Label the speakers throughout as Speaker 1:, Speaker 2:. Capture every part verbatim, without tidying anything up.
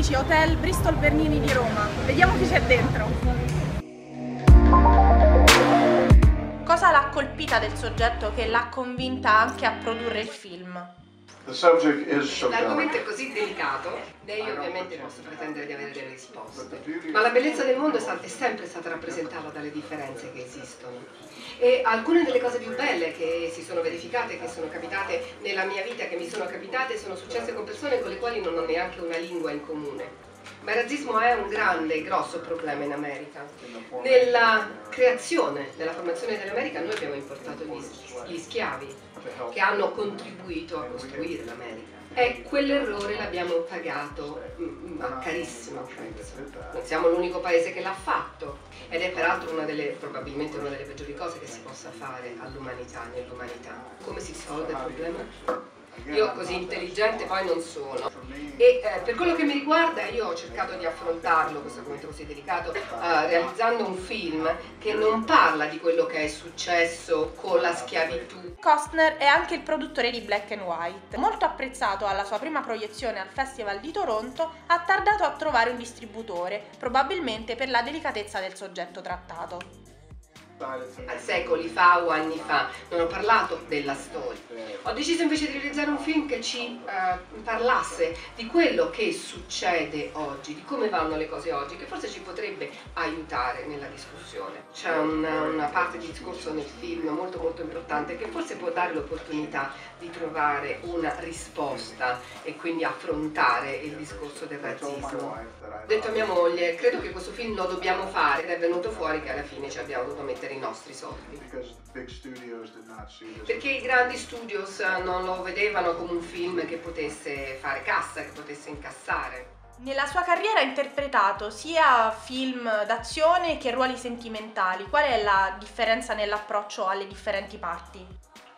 Speaker 1: amici, Hotel Bristol Bernini di Roma. Vediamo chi c'è dentro. Cosa l'ha colpita del soggetto che l'ha convinta anche a produrre il film?
Speaker 2: L'argomento è così delicato, né io ovviamente posso pretendere di avere delle risposte, ma la bellezza del mondo è sempre stata rappresentata dalle differenze che esistono. E alcune delle cose più belle che si sono verificate, che sono capitate nella mia vita, che mi sono capitate, sono successe con persone con le quali non ho neanche una lingua in comune. Ma il razzismo è un grande, grosso problema in America. Nella creazione, nella formazione dell'America noi abbiamo importato gli, gli schiavi che hanno contribuito a costruire l'America. E quell'errore l'abbiamo pagato a carissimo prezzo. Non siamo l'unico paese che l'ha fatto ed è peraltro una delle, probabilmente una delle peggiori cose che si possa fare all'umanità, nell'umanità. Come si risolve il problema? Io così intelligente poi non sono e eh, per quello che mi riguarda io ho cercato di affrontarlo, questo argomento così delicato, eh, realizzando un film che non parla di quello che è successo con la schiavitù.
Speaker 1: Costner è anche il produttore di Black and White. Molto apprezzato alla sua prima proiezione al Festival di Toronto, ha tardato a trovare un distributore, probabilmente per la delicatezza del soggetto trattato.
Speaker 2: Secoli fa o anni fa, non ho parlato della storia. Ho deciso invece di realizzare un film che ci uh, parlasse di quello che succede oggi, di come vanno le cose oggi, che forse ci potrebbe aiutare nella discussione. C'è una, una parte di discorso nel film molto molto importante che forse può dare l'opportunità di trovare una risposta e quindi affrontare il discorso del razzismo. Ho detto a mia moglie, credo che questo film lo dobbiamo fare, ed è venuto fuori che alla fine ci abbiamo dovuto mettere i nostri soldi. Perché i grandi studios non lo vedevano come un film che potesse fare cassa, che potesse incassare.
Speaker 1: Nella sua carriera ha interpretato sia film d'azione che ruoli sentimentali. Qual è la differenza nell'approccio alle differenti parti?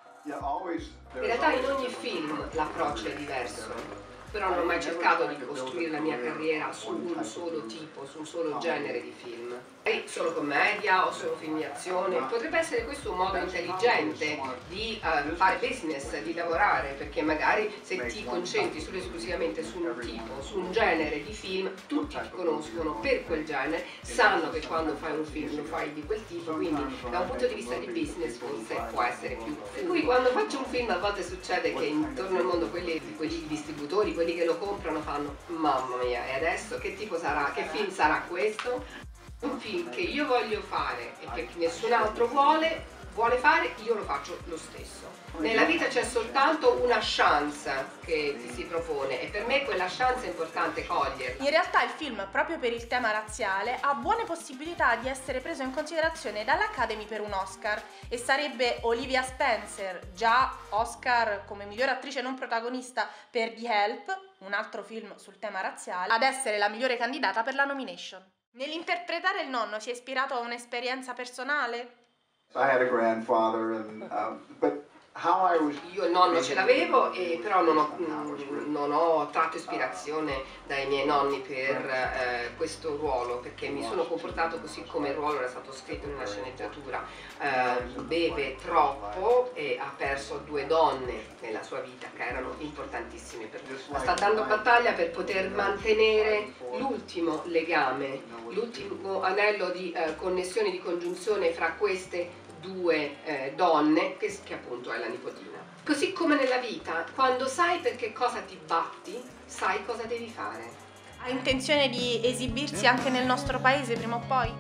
Speaker 2: In realtà in ogni film l'approccio è diverso. Però non ho mai cercato di costruire la mia carriera su un solo tipo, su un solo genere di film. Magari solo commedia o solo film di azione. Potrebbe essere questo un modo intelligente di uh, fare business, di lavorare, perché magari se ti concentri solo esclusivamente su un tipo, su un genere di film, tutti ti conoscono per quel genere, sanno che quando fai un film lo fai di quel tipo, quindi da un punto di vista di business forse può essere più. Per cui quando faccio un film a volte succede che intorno al mondo quelli, quelli distributori, quelli che lo comprano fanno mamma mia, e adesso che tipo sarà, che film sarà questo? Un film che io voglio fare e che nessun altro vuole, vuole fare, io lo faccio lo stesso. Nella vita c'è soltanto una chance che ti si propone e per me quella chance è importante coglierla.
Speaker 1: In realtà il film, proprio per il tema razziale, ha buone possibilità di essere preso in considerazione dall'Academy per un Oscar e sarebbe Olivia Spencer, già Oscar come miglior attrice non protagonista per The Help, un altro film sul tema razziale, ad essere la migliore candidata per la nomination. Nell'interpretare il nonno si è ispirato a un'esperienza personale?
Speaker 3: I had a grandfather and um, but
Speaker 2: Io il nonno ce l'avevo, e però non ho, non ho tratto ispirazione dai miei nonni per eh, questo ruolo, perché mi sono comportato così come il ruolo era stato scritto in una sceneggiatura. Eh, beve troppo e ha perso due donne nella sua vita che erano importantissime per lui. Sta dando battaglia per poter mantenere l'ultimo legame, l'ultimo anello di eh, connessione, di congiunzione fra queste due eh, donne che, che appunto è la nipotina. Così come nella vita, quando sai per che cosa ti batti, sai cosa devi fare.
Speaker 1: Ha intenzione di esibirsi anche nel nostro paese prima o poi?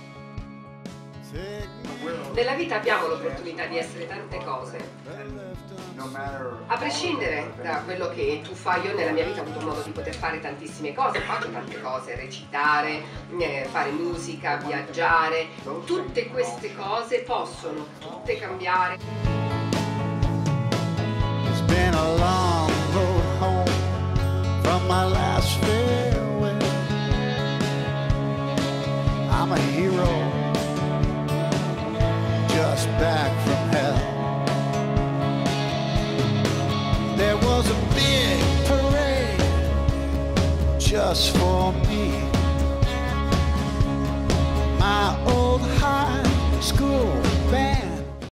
Speaker 2: Nella vita abbiamo l'opportunità di essere tante cose. A prescindere da quello che tu fai, io nella mia vita ho avuto modo di poter fare tantissime cose, faccio tante cose, recitare, eh, fare musica, viaggiare, tutte queste cose possono tutte cambiare.
Speaker 4: It's been a long road home from my last farewell. I'm a hero just back from hell. There was a big parade just for me.